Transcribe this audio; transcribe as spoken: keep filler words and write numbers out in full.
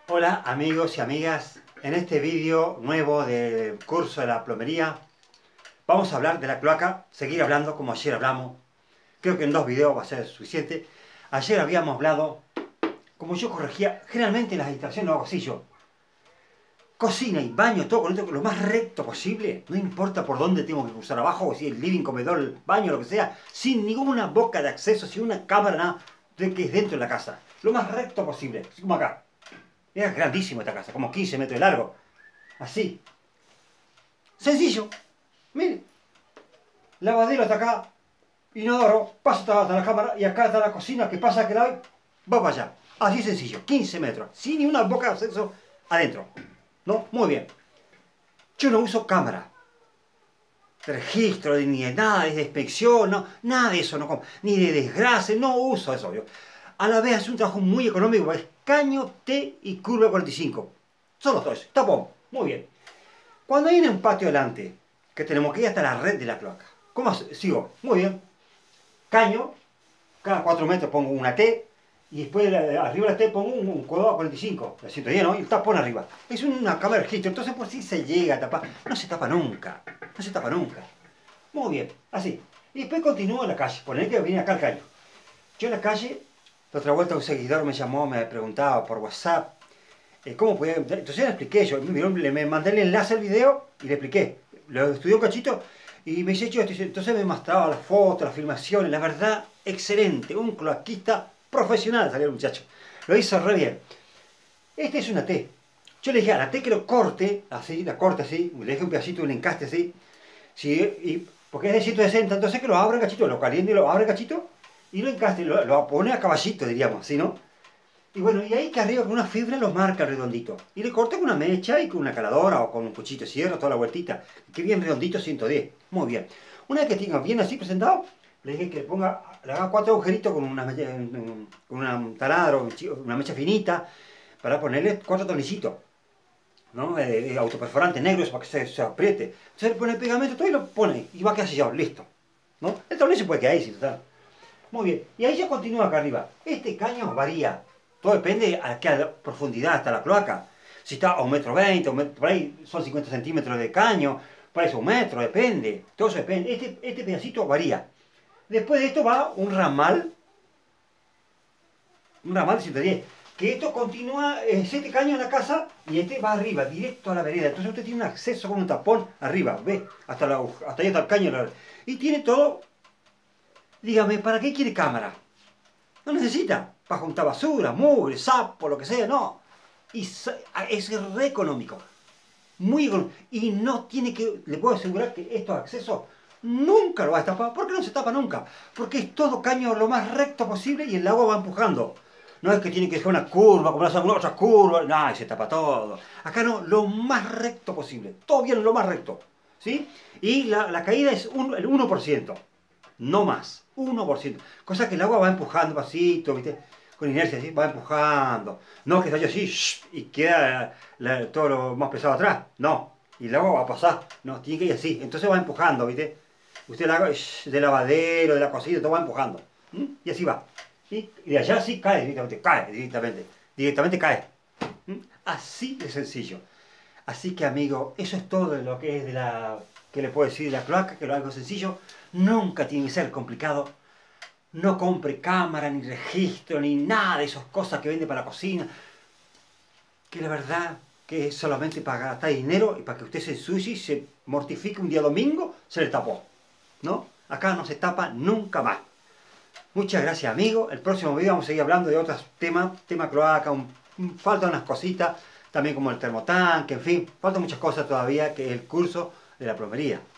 Hola amigos y amigas, en este vídeo nuevo del curso de la plomería vamos a hablar de la cloaca, seguir hablando como ayer hablamos. Creo que en dos videos va a ser suficiente. Ayer habíamos hablado, como yo corregía, generalmente las instalaciones lo hago así yo. Cocina y baño, todo con esto, lo más recto posible, no importa por dónde tengo que cruzar abajo, o si el living, comedor, el baño, lo que sea, sin ninguna boca de acceso, sin una cámara, nada, de que es dentro de la casa. Lo más recto posible, así como acá. Es grandísimo esta casa, como quince metros de largo. Así. Sencillo. Mire. Lavadero hasta acá. Inodoro. Pasa hasta la cámara. Y acá está la cocina que pasa que la va para allá. Así sencillo. quince metros. Sin ni una boca de acceso adentro. ¿No? Muy bien. Yo no uso cámara. De registro, ni de nada, de inspección, no. Nada de eso. No, ni de desgracia. No uso eso yo. A la vez es un trabajo muy económico, es caño, T y curva cuarenta y cinco. Son los dos, tapón, muy bien. Cuando hay un patio delante, que tenemos que ir hasta la red de la cloaca. ¿Cómo sigo? Muy bien. Caño, cada cuatro metros pongo una T, y después arriba de la T pongo un, un codo a cuarenta y cinco, la siento bien, ¿no? Y el tapón arriba. Es una cámara de registro, entonces por si se llega a tapar, no se tapa nunca, no se tapa nunca. Muy bien, así. Y después continúo en la calle, poner que viene acá el caño. Yo en la calle... La otra vuelta un seguidor me llamó, me preguntaba por WhatsApp eh, cómo podía... Entonces le expliqué yo, me, me mandé el enlace al video y le expliqué. Lo estudió un cachito y me dice, yo, entonces me mostraba las fotos, las filmaciones, la verdad, excelente. Un cloaquista profesional salió el muchacho. Lo hizo re bien. Esta es una T. Yo le dije a la T que lo corte, así, la corte así, le dejé un pedacito, un encaste así. Sí, y, porque es de ciento sesenta, entonces que lo abra el cachito, lo caliente y lo abre el cachito. Y lo encaste, lo, lo pone a caballito, diríamos, ¿sí, no? Y bueno, y ahí que arriba con una fibra lo marca redondito. Y le corta con una mecha y con una caladora o con un cuchillo de cierre, toda la vueltita. Que bien redondito, ciento diez. Muy bien. Una vez que tenga bien así presentado, le dije que le ponga, le haga cuatro agujeritos con una, con una taladro, una mecha finita, para ponerle cuatro tornillitos, ¿no? Eh, autoperforante negros para que se, se apriete. Entonces le pone el pegamento todo y lo pone y va a quedar sellado, listo, ¿no? El tornillo puede quedar ahí, sí, total. Muy bien, y ahí ya continúa acá arriba. Este caño varía. Todo depende a qué profundidad está la cloaca. Si está a un metro veinte, un metro, por ahí son cincuenta centímetros de caño, por ahí es un metro, depende. Todo eso depende. Este, este pedacito varía. Después de esto va un ramal. Un ramal de ciento diez. Que esto continúa, es este caño en la casa y este va arriba, directo a la vereda. Entonces usted tiene un acceso con un tapón arriba, ¿ve? Hasta, la, hasta ahí está el caño. Y tiene todo. Dígame, ¿para qué quiere cámara? No necesita. Para juntar basura, mugre, sapo, lo que sea, no. Y es re económico. Muy económico. Y no tiene que, le puedo asegurar que estos accesos nunca lo va a tapar. ¿Por qué no se tapa nunca? Porque es todo caño lo más recto posible y el agua va empujando. No es que tiene que dejar una curva, como hacen otras curvas, no, y se tapa todo. Acá no, lo más recto posible. Todo bien, lo más recto. ¿Sí? Y la, la caída es un, el uno por ciento. No más, uno por ciento. Cosa que el agua va empujando pasito, ¿viste? Con inercia, ¿sí? Va empujando. No que está así shh, y queda la, todo lo más pesado atrás. No. Y el agua va a pasar. No, tiene que ir así. Entonces va empujando, ¿viste? Usted el agua shh, del lavadero, de la cocina, todo va empujando. ¿Mm? Y así va. ¿Sí? Y de allá sí cae directamente. Cae directamente. Directamente cae. ¿Mm? Así de sencillo. Así que, amigo, eso es todo de lo que es de la... que le puedo decir de la cloaca, que lo hago sencillo. Nunca tiene que ser complicado. No compre cámara, ni registro, ni nada de esas cosas que vende para la cocina. Que la verdad que es solamente para gastar dinero y para que usted se ensucie y se mortifique un día domingo, se le tapó. ¿No? Acá no se tapa nunca más. Muchas gracias, amigo. El próximo video vamos a seguir hablando de otros temas. Tema cloaca, un, un, faltan unas cositas. También como el termotanque, en fin. Faltan muchas cosas todavía que es el curso de la plomería.